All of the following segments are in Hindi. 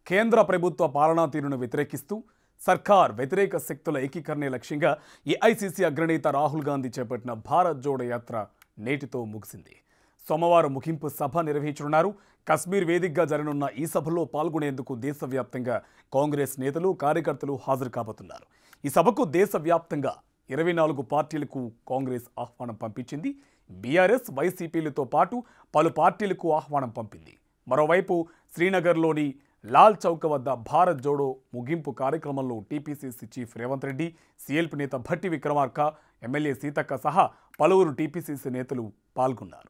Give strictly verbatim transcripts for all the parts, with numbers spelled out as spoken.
కేంద్ర ప్రభుత్వ పాలనా తీరును వ్యతిరేకిస్తూ సర్కార్ వ్యతిరేక శక్తుల ఏకీకరణే లక్ష్యంగా ఏఐసీసీ అగ్రనేత రాహుల్ గాంధీ చేపట్టిన భారత్ జోడో యాత్ర నేటితో ముగిసింది. సోమవారం ముగింపు సభ నిర్వహించనున్నారు. కశ్మీర్ వేదికగా జరగనున్న ఈ సభలో పాల్గొనేందుకు దేశవ్యాప్తంగా కాంగ్రెస్ నేతలు కార్యకర్తలు హాజరు కాబోతున్నారు. ఈ సభకు దేశవ్యాప్తంగా ఇరవై నాలుగు పార్టీలకు కాంగ్రెస్ ఆహ్వానం పంపించింది. బీఆర్ఎస్ వైసీపీలతో పాటు పలు పార్టీలకు ఆహ్వానం పంపింది. మరోవైపు శ్రీనగర్లోని లాల్ చౌక్ వద్ద భారత్ జోడో ముగింపు కార్యక్రమంలో TPCC chief Revanth Reddy, CLP నేత భట్టి విక్రమార్క, ఎమ్మెల్యే సీతక్క సహా పలువురు టీపీసీసీ నేతలు పాల్గొన్నారు.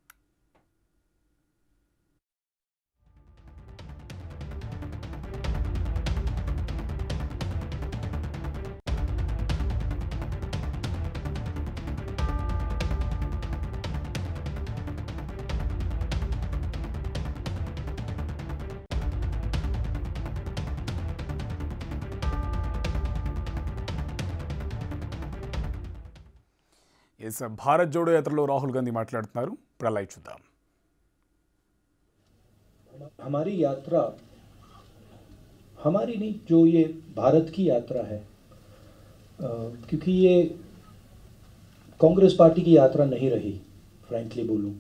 इस भारत जोड़ो यात्रा राहुल गांधी माట్లాడుతున్నారు. ప్రళయ్ చూద్దాం. हमारी यात्रा हमारी नहीं, जो ये भारत की यात्रा है, आ, क्योंकि ये कांग्रेस पार्टी की यात्रा नहीं रही. फ्रैंकली बोलूं,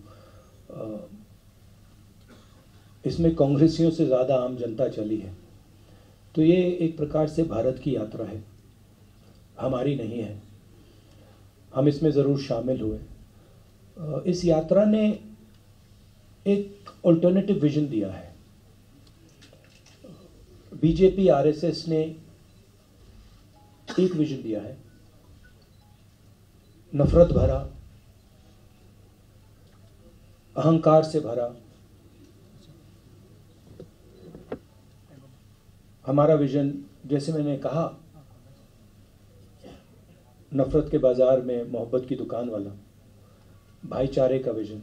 इसमें कांग्रेसियों से ज़्यादा आम जनता चली है. तो ये एक प्रकार से भारत की यात्रा है, हमारी नहीं है. हम इसमें ज़रूर शामिल हुए. इस यात्रा ने एक अल्टरनेटिव विजन दिया है. बीजेपी आरएसएस ने एक विजन दिया है, नफरत भरा, अहंकार से भरा. हमारा विजन, जैसे मैंने कहा, नफरत के बाजार में मोहब्बत की दुकान वाला, भाईचारे का विजन,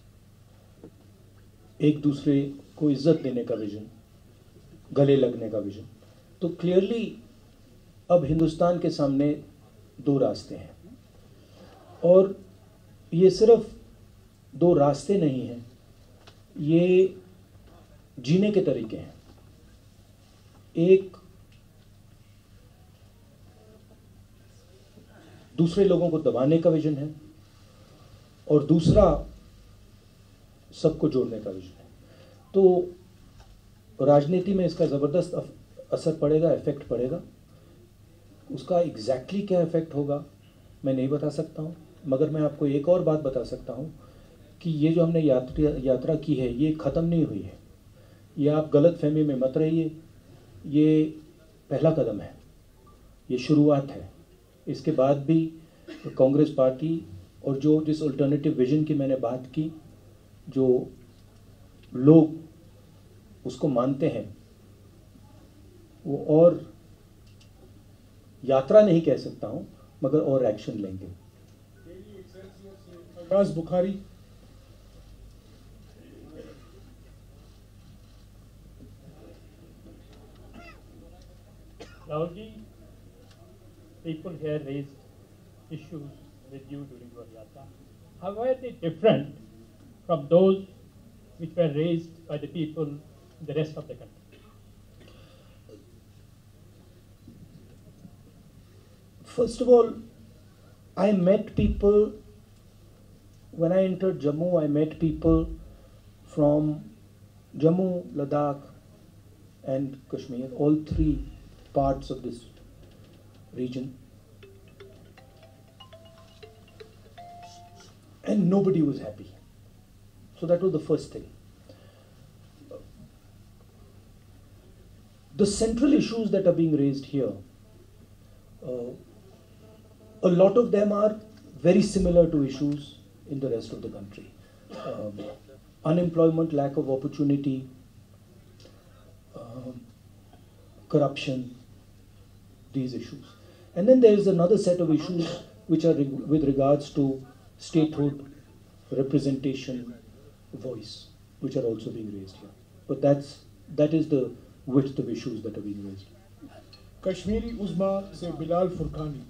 एक दूसरे को इज्जत देने का विजन, गले लगने का विजन. तो क्लियरली अब हिंदुस्तान के सामने दो रास्ते हैं, और ये सिर्फ दो रास्ते नहीं हैं, ये जीने के तरीके हैं. एक दूसरे लोगों को दबाने का विजन है, और दूसरा सबको जोड़ने का विजन है. तो राजनीति में इसका ज़बरदस्त असर पड़ेगा, इफेक्ट पड़ेगा. उसका एग्जैक्टली क्या इफेक्ट होगा मैं नहीं बता सकता हूँ, मगर मैं आपको एक और बात बता सकता हूँ कि ये जो हमने यात्रा यात्रा की है, ये ख़त्म नहीं हुई है. ये आप गलत फहमी में मत रहिए. ये पहला कदम है, ये शुरुआत है. इसके बाद भी कांग्रेस पार्टी और जो जिस अल्टरनेटिव विजन की मैंने बात की, जो लोग उसको मानते हैं, वो और यात्रा नहीं कह सकता हूं, मगर और एक्शन लेंगे. Abbas Bukhari. Rahul ji, people here raised issues with you during your yatra. How are they different from those which were raised by the people in the rest of the country? First of all, I met people, when I entered Jammu, I met people from Jammu, Ladakh and Kashmir, all three parts of this region, and nobody was happy. So that was the first thing. The central issues that are being raised here, uh, a lot of them are very similar to issues in the rest of the country. Um, unemployment, lack of opportunity, um, corruption, these issues. And then there is another set of issues which are reg- with regards to statehood, representation, voice, which are also being raised here. But that's that is the width of issues that are being raised. Kashmiri उज़्मा से बिलाल फुरकानी.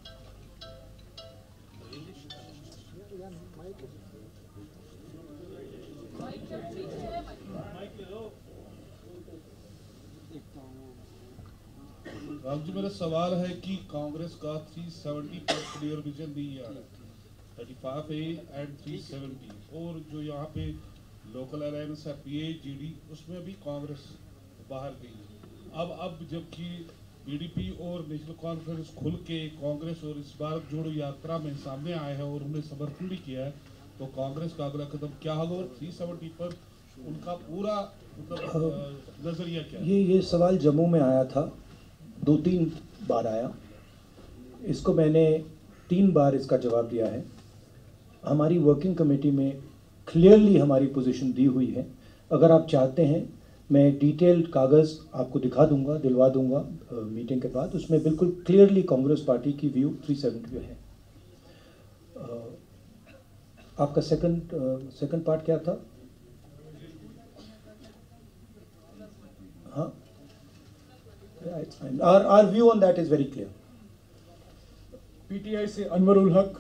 राम जी, मेरा सवाल है कि कांग्रेस का तीन सौ सत्तर पर क्लियर विजन नहीं आ रहा, पैंतीस ए एंड तीन सौ सत्तर, और जो यहाँ पे लोकल अलायंस है पी ए जी डी, उसमें भी कांग्रेस बाहर गई। अब अब जबकि बी डी पी और नेशनल कॉन्फ्रेंस खुल के कांग्रेस और इस बार जोड़ो यात्रा में सामने आए हैं और उन्हें समर्थन भी किया है, तो कांग्रेस का अगला कदम क्या होगा और तीन सौ सत्तर पर उनका पूरा मतलब नजरिया क्या है? ये ये सवाल जम्मू में आया था, दो तीन बार आया, इसको मैंने तीन बार इसका जवाब दिया है। हमारी वर्किंग कमेटी में क्लियरली हमारी पोजीशन दी हुई है। अगर आप चाहते हैं मैं डिटेल्ड कागज़ आपको दिखा दूंगा, दिलवा दूंगा मीटिंग के बाद। उसमें बिल्कुल क्लियरली कांग्रेस पार्टी की व्यू तीन सौ सत्तर है। uh, आपका सेकंड सेकंड पार्ट क्या था? हाँ, our our view on that is very clear. PTI से Anwar ul Haq.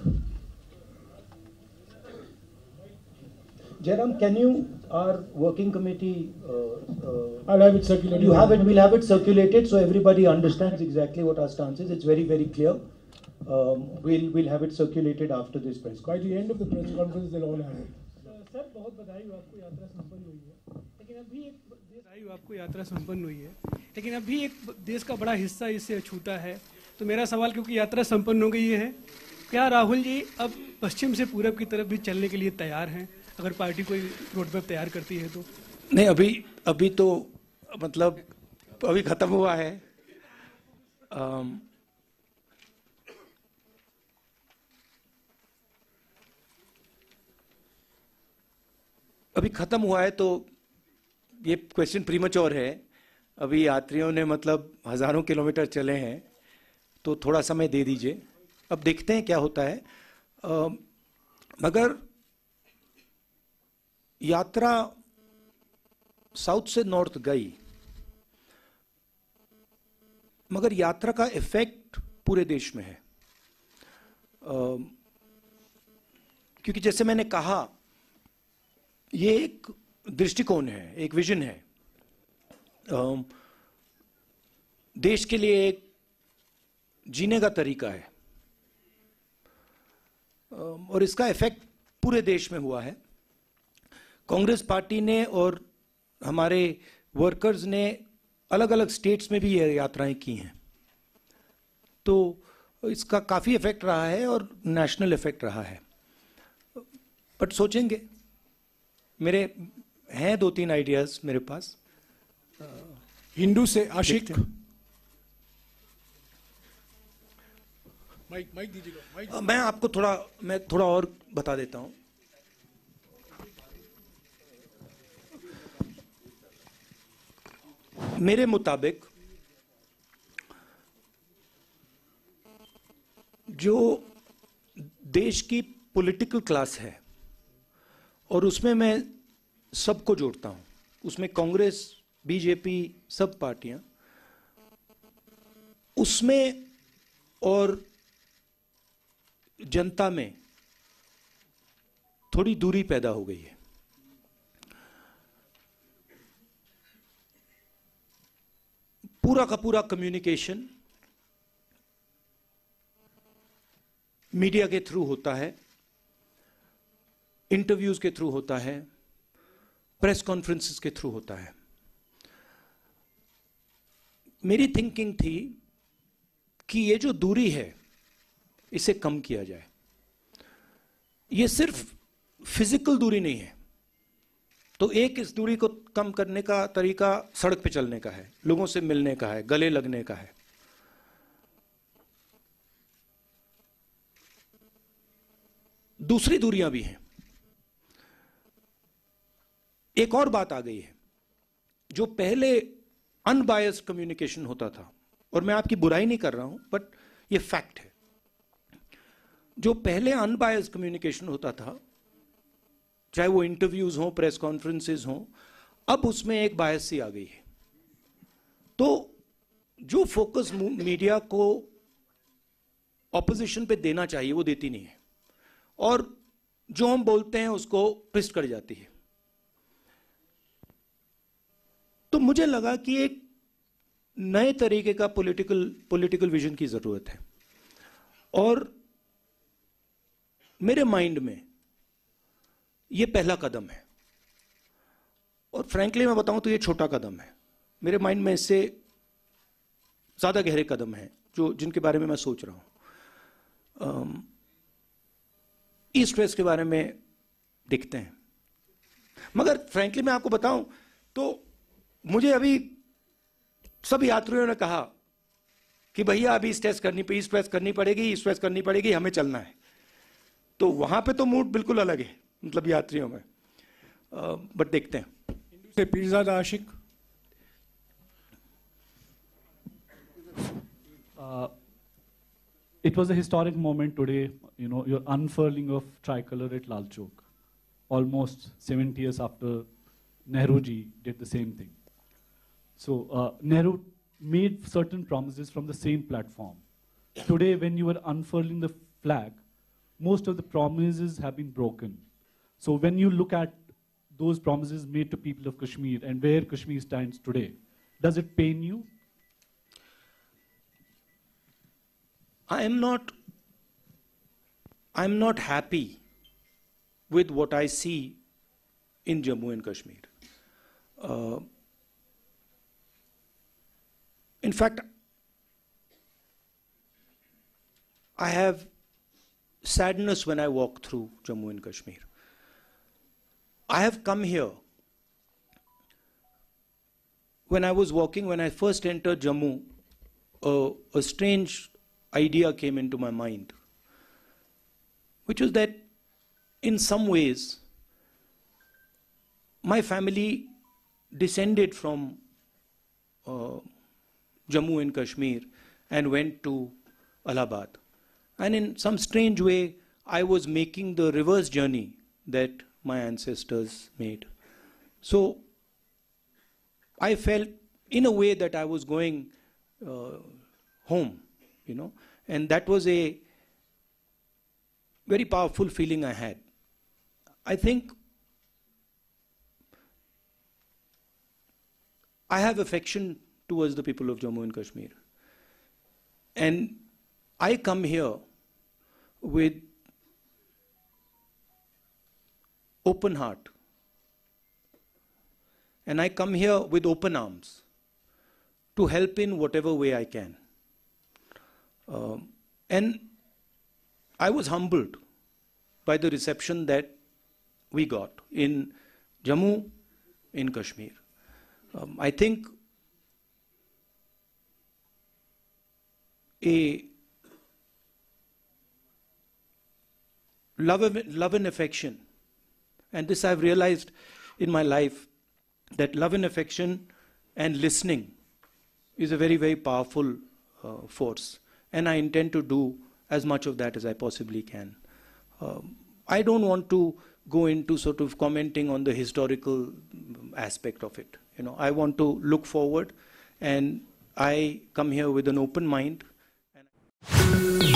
Jairam, can you, our working committee, uh, uh, I'll have it circulated. you have it, we'll have it circulated so everybody understands exactly what our stance is. It's very, very clear. Um, we'll, we'll have it circulated after this press By conference. the end of the press conference, they'll all have it. Sir बहुत बधाई हो, आपको यात्रा संपन्न हुई है, लेकिन अभी एक बधाई हो, आपको यात्रा संपन्न हुई है, लेकिन अभी एक देश का बड़ा हिस्सा इससे छूटा है। तो मेरा सवाल, क्योंकि यात्रा संपन्न हो गई है, क्या राहुल जी अब पश्चिम से पूरब की तरफ भी चलने के लिए तैयार हैं, अगर पार्टी कोई रोड मैप तैयार करती है तो? नहीं, अभी अभी तो मतलब अभी खत्म हुआ है। आम, अभी खत्म हुआ है तो ये क्वेश्चन प्रीमच्योर है। अभी यात्रियों ने मतलब हजारों किलोमीटर चले हैं, तो थोड़ा समय दे दीजिए, अब देखते हैं क्या होता है। आ, मगर यात्रा साउथ से नॉर्थ गई, मगर यात्रा का इफेक्ट पूरे देश में है। आ, क्योंकि जैसे मैंने कहा, ये एक दृष्टिकोण है, एक विजन है, आ, देश के लिए एक जीने का तरीका है, आ, और इसका इफेक्ट पूरे देश में हुआ है। कांग्रेस पार्टी ने और हमारे वर्कर्स ने अलग अलग स्टेट्स में भी ये यात्राएं की हैं, तो इसका काफ़ी इफेक्ट रहा है और नेशनल इफेक्ट रहा है। बट सोचेंगे, मेरे हैं दो तीन आइडियाज मेरे पास। हिंदू से आशिक। माइक माइक दीजिएगा, माइक। मैं आपको थोड़ा मैं थोड़ा और बता देता हूं। मेरे मुताबिक जो देश की पॉलिटिकल क्लास है, और उसमें मैं सबको जोड़ता हूं, उसमें कांग्रेस, बीजेपी, सब पार्टियां, उसमें और जनता में थोड़ी दूरी पैदा हो गई है। पूरा का पूरा कम्युनिकेशन मीडिया के थ्रू होता है, इंटरव्यूज के थ्रू होता है, प्रेस कॉन्फ्रेंसेस के थ्रू होता है। मेरी थिंकिंग थी कि ये जो दूरी है, इसे कम किया जाए। ये सिर्फ फिजिकल दूरी नहीं है, तो एक इस दूरी को कम करने का तरीका सड़क पे चलने का है, लोगों से मिलने का है, गले लगने का है। दूसरी दूरियां भी हैं। एक और बात आ गई है, जो पहले अनबायस्ड कम्युनिकेशन होता था, और मैं आपकी बुराई नहीं कर रहा हूं, बट ये फैक्ट है। जो पहले अनबायस्ड कम्युनिकेशन होता था, चाहे वो इंटरव्यूज हों, प्रेस कॉन्फ्रेंसेस हों, अब उसमें एक बायस सी आ गई है। तो जो फोकस मीडिया को ऑपोजिशन पे देना चाहिए, वो देती नहीं है, और जो हम बोलते हैं उसको ट्विस्ट कर जाती है। तो मुझे लगा कि एक नए तरीके का पॉलिटिकल पॉलिटिकल विजन की जरूरत है, और मेरे माइंड में ये पहला कदम है, और फ्रैंकली मैं बताऊं तो ये छोटा कदम है। मेरे माइंड में इससे ज्यादा गहरे कदम हैं जो जिनके बारे में मैं सोच रहा हूं। ईस्ट वेस्ट के बारे में दिखते हैं, मगर फ्रैंकली मैं आपको बताऊं तो मुझे अभी सब यात्रियों ने कहा कि भैया अभी ईस्ट वेस्ट करनी ईस्ट वेस्ट करनी पड़ेगी ईस्ट वेस्ट करनी पड़ेगी, हमें चलना है। तो वहां पे तो मूड बिल्कुल अलग है, मतलब यात्रियों में, बट देखते हैं। से पीरजादा आशिक। Uh, it was a historic moment today, you know, your unfurling of tricolor at Lal Chowk, almost seventy years after Nehru ji did the same thing. So uh, Nehru made certain promises from the same platform. Today, when you are unfurling the flag, most of the promises have been broken. So when you look at those promises made to people of Kashmir and where Kashmir stands today, does it pain you? I am not, I'm not happy with what I see in Jammu and Kashmir. Uh, in fact, I have sadness when I walk through Jammu and Kashmir. I have come here. When I was walking, when I first entered Jammu, uh, a strange idea came into my mind, which was that in some ways, my family descended from uh, Jammu and Kashmir and went to Allahabad. And in some strange way, I was making the reverse journey that my ancestors made. So I felt in a way that I was going uh, home, you know, and that was a very powerful feeling I had. I think I have affection towards the people of Jammu and Kashmir. And I come here with open heart. And I come here with open arms to help in whatever way I can. Um, and I was humbled by the reception that we got in Jammu, in Kashmir. Um, I think a love, of, love and affection, and this I've realized in my life, that love and affection and listening is a very, very powerful uh, force. And I intend to do as much of that as I possibly can. Um, I don't want to go into sort of commenting on the historical aspect of it. You know, I want to look forward, and I come here with an open mind. And